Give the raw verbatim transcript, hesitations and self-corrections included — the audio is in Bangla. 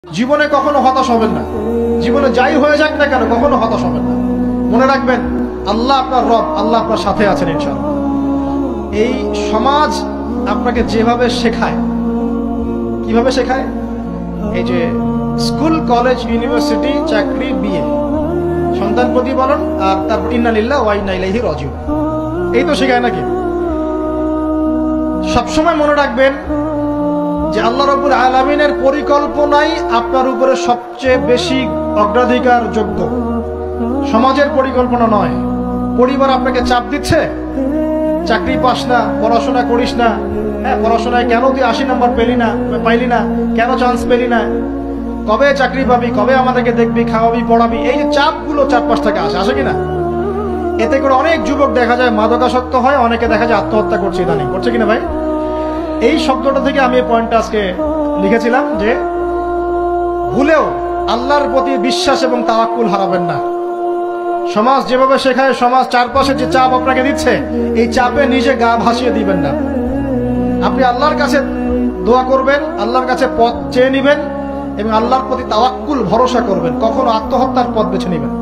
জীবনে কখনো হতাশ হবেন না। জীবনে যাই হয়ে যাক না কেন কখনো হতাশ হবেন না। মনে রাখবেন আল্লাহ আপনার রব, আল্লাহ আপনার সাথে আছেন ইনশাআল্লাহ। এই সমাজ আপনাকে যেভাবে শেখায়, কিভাবে শেখায়, এই যে স্কুল, কলেজ, ইউনিভার্সিটি, চাকরি, বিয়ে, সন্তান প্রতিপালন, আর তারপর ইন্না লিল্লাহি ওয়া ইন্না ইলাইহি রাজিউন, এই তো শেখায় নাকি? সবসময় মনে রাখবেন যে আল্লাহ রাব্বুল আলামিনের পরিকল্পনাই আপনার উপরে সবচেয়ে বেশি অগ্রাধিকার যোগ্য, সমাজের পরিকল্পনা নয়। পরিবার আপনাকে চাপ দিচ্ছে, চাকরি পাস না, পড়াশোনা করিস না, হ্যাঁ পড়াশোনায় কেন তুই আশি নম্বর পেলি না, পাইলি না, কেন চান্স পেলি না, কবে চাকরি পাবি, কবে আমাদেরকে দেখবি, খাওয়াবি, পড়াবি, এই যে চাপগুলো চারপাশ থেকে আসে, আসে কিনা? এতে করে অনেক যুবক দেখা যায় মাদকাসক্ত হয়, অনেকে দেখা যায় আত্মহত্যা করছে, ইদানিং করছে কিনা ভাই? এই শব্দটা থেকে আমি এই পয়েন্টটা আজকে লিখেছিলাম যে ভুলেও আল্লাহর প্রতি বিশ্বাস এবং তাওয়াক্কুল হারাবেন না। সমাজ যেভাবে শেখায়, সমাজ চারপাশে যে চাপ আপনাকে দিচ্ছে, এই চাপে নিজে গা ভাসিয়ে দিবেন না। আপনি আল্লাহর কাছে দোয়া করবেন, আল্লাহর কাছে পথ চেয়ে নিবেন এবং আল্লাহর প্রতি তাওয়াক্কুল ভরসা করবেন। কখনো আত্মহত্যার পথ বেছে নিবেন।